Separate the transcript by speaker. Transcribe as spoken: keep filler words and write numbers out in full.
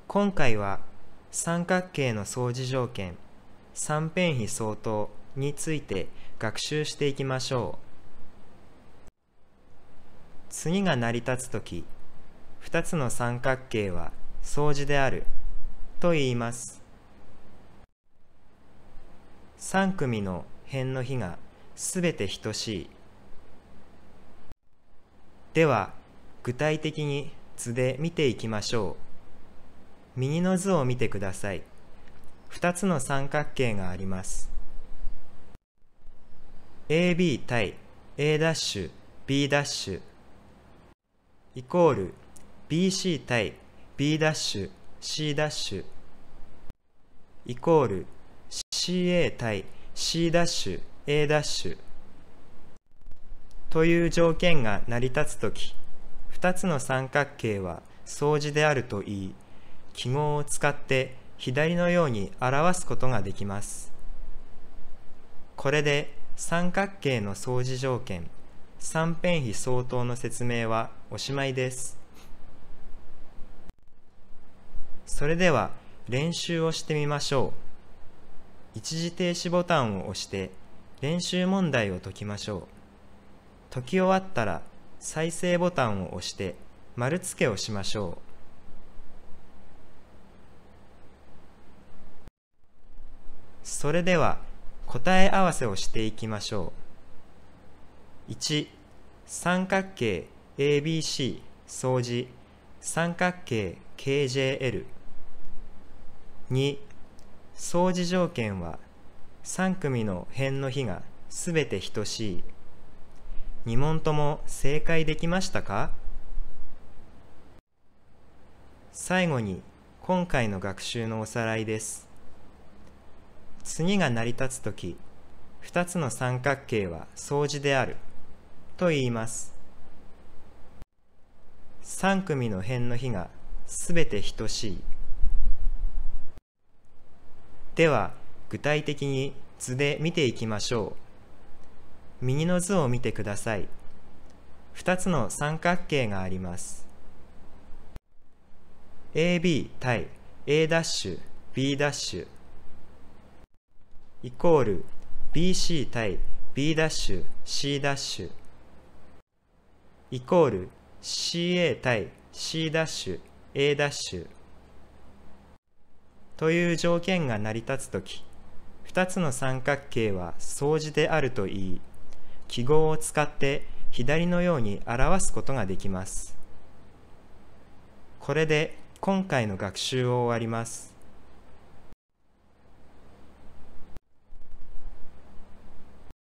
Speaker 1: 今回は三角形の相似条件三辺比相当について学習していきましょう。次が成り立つとき、ふたつの三角形は相似であると言います。さん組の辺の比がすべて等しい。では、具体的に図で見ていきましょう。右の図を見てください。ふたつの三角形があります。エービー 対 A'、B' イコール ビーシー 対 B'、C' イコール シーエー 対 C'、A' という条件が成り立つとき、ふたつの三角形は相似であると言い、記号を使って左のように表すことができます。これで三角形の相似条件三辺比相当の説明はおしまいです。それでは練習をしてみましょう。一時停止ボタンを押して練習問題を解きましょう。解き終わったら再生ボタンを押して丸付けをしましょう。それでは答え合わせをしていきましょう。いち、三角形 エービーシー 相似三角形 ケージェーエル。に、相似条件はさん組の辺の比がすべて等しい。に問とも正解できましたか？最後に今回の学習のおさらいです。次が成り立つとき、ふたつの三角形は相似であると言います。さん組の辺の比がすべて等しい。では、具体的に図で見ていきましょう。右の図を見てください。ふたつの三角形があります。エービー 対 A'、B' イコール ビーシー 対 B'、C' イコール シーエー 対 C'、A' という条件が成り立つとき、ふたつの三角形は相似であると言い、記号を使って左のように表すことができます。これで今回の学習を終わります。